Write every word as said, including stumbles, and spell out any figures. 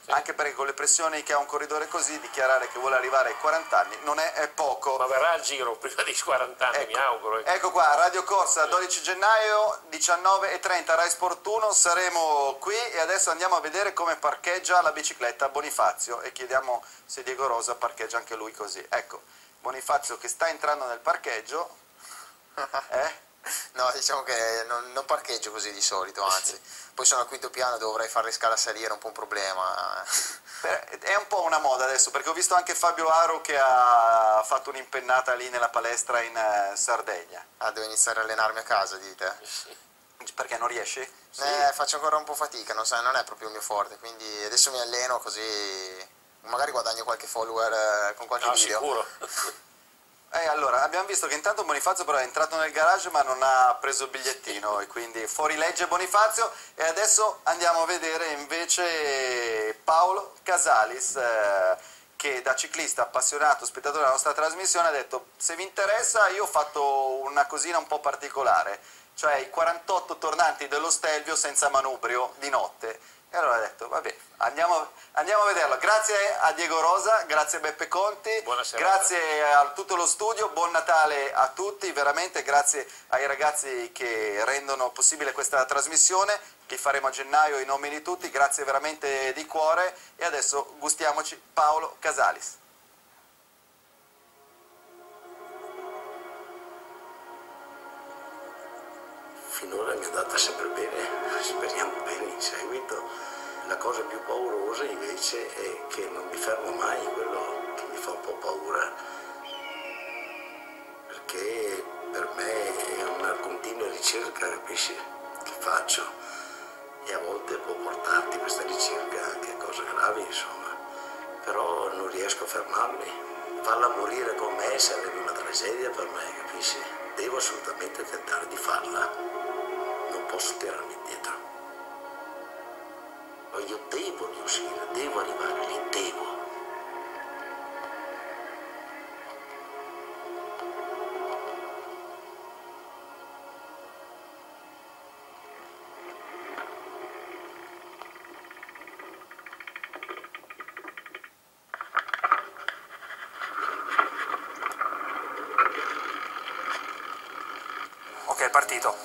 sì. Anche perché con le pressioni che ha un corridore così, dichiarare che vuole arrivare ai quaranta anni non è, è poco. Ma verrà al giro prima dei quaranta anni, Ecco, mi auguro. Ecco. ecco qua, Radio Corsa, dodici gennaio, diciannove e trenta, Rai Sport uno, saremo qui e adesso andiamo a vedere come parcheggia la bicicletta Bonifazio e chiediamo se Diego Rosa parcheggia anche lui così. Ecco, Bonifazio che sta entrando nel parcheggio. Eh? No, diciamo che non, non parcheggio così di solito, anzi. Poi sono al quinto piano, dovrei fare le scale a salire, è un po' un problema. È un po' una moda adesso, perché ho visto anche Fabio Aro che ha fatto un'impennata lì nella palestra in Sardegna. Ah, devo iniziare a allenarmi a casa, dite? Sì. Perché non riesci? Sì. Eh, faccio ancora un po' fatica, non, so, non è proprio il mio forte, quindi adesso mi alleno così magari guadagno qualche follower con qualche no, video. Sicuro. Eh, allora, abbiamo visto che intanto Bonifazio però è entrato nel garage ma non ha preso il bigliettino e quindi fuori legge Bonifazio e adesso andiamo a vedere invece Paolo Casalis eh, che da ciclista appassionato, spettatore della nostra trasmissione ha detto se vi interessa io ho fatto una cosina un po' particolare, cioè i quarantotto tornanti dello Stelvio senza manubrio di notte. E allora ha detto, vabbè, andiamo, andiamo a vederlo. Grazie a Diego Rosa, grazie a Beppe Conti, grazie a tutto lo studio, buon Natale a tutti, veramente grazie ai ragazzi che rendono possibile questa trasmissione, li faremo a gennaio in nome di tutti, grazie veramente di cuore e adesso gustiamoci Paolo Casalis. Finora mi è andata sempre bene, speriamo bene in seguito. La cosa più paurosa invece è che non mi fermo mai, quello che mi fa un po' paura, perché per me è una continua ricerca, capisci, che faccio e a volte può portarti questa ricerca anche a cose gravi, insomma, però non riesco a fermarmi. Farla morire con me sarebbe una tragedia per me, capisci? Devo assolutamente tentare di farla, non posso tirarmi indietro. Io devo riuscire, devo arrivare lì, devo. Ok, è partito.